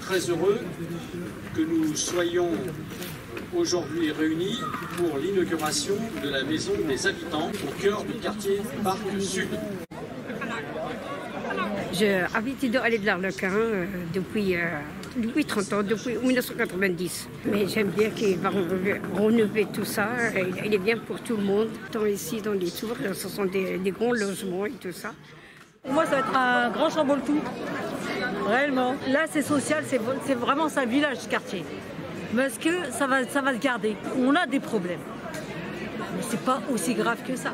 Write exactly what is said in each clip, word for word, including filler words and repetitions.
très heureux que nous soyons aujourd'hui réunis pour l'inauguration de la Maison des Habitants au cœur du quartier Parc Sud. J'ai l'habitude d'aller de l'Arlequin euh, depuis, euh, depuis trente ans, depuis mille neuf cent quatre-vingt-dix. Mais j'aime bien qu'il va renouveler tout ça. Et il est bien pour tout le monde. Tant ici, dans les tours, ce sont des, des grands logements et tout ça. Pour moi, ça va être un grand chamboule-tout. Réellement. Là, c'est social, c'est vraiment ça, village, ce quartier. Parce que ça va, ça va se garder. On a des problèmes. Mais c'est pas aussi grave que ça.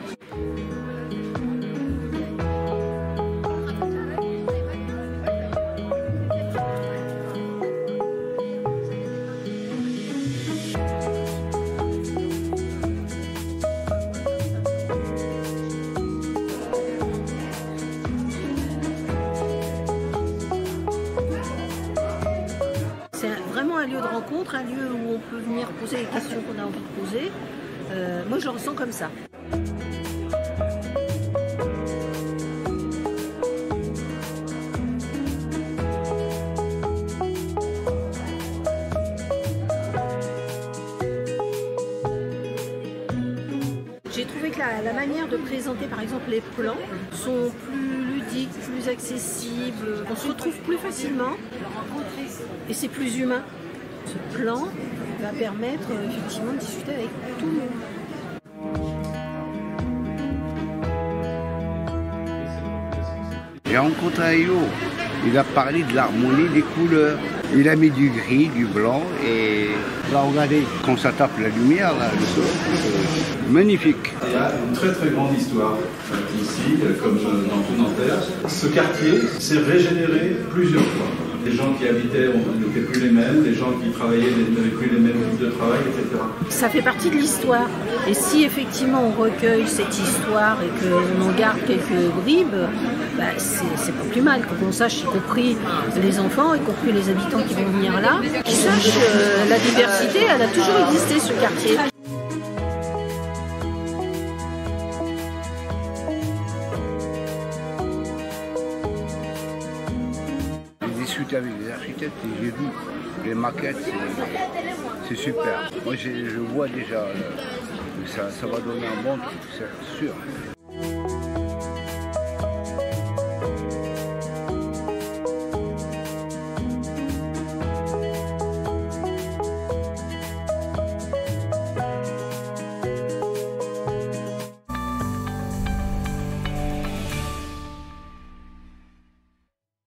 C'est vraiment un lieu de rencontre, un lieu où on peut venir poser les questions qu'on a envie de poser. Euh, moi, je le ressens comme ça. J'ai trouvé que la, la manière de présenter, par exemple, les plans sont plus ludiques, plus accessibles. On se retrouve plus facilement et c'est plus humain. Ce plan va permettre effectivement de discuter avec tout le monde. J'ai rencontré Ayo, il a parlé de l'harmonie des couleurs. Il a mis du gris, du blanc et là regardez, quand ça tape la lumière, là, le soleil, c'est magnifique. Il y a une très très grande histoire ici, comme dans tout Nanterre. Ce quartier s'est régénéré plusieurs fois. Les gens qui habitaient n'étaient plus les mêmes, les gens qui travaillaient n'avaient plus les mêmes types de travail, et cetera. Ça fait partie de l'histoire. Et si effectivement on recueille cette histoire et qu'on en garde quelques bribes, bah c'est pas plus mal. Qu'on sache, y compris les enfants, y compris les habitants qui vont venir là, qu'ils sachent que la diversité, elle a toujours existé, ce quartier. J'ai discuté avec les architectes et j'ai vu les maquettes, c'est super. Moi je vois déjà que ça, ça va donner un bon truc, c'est sûr.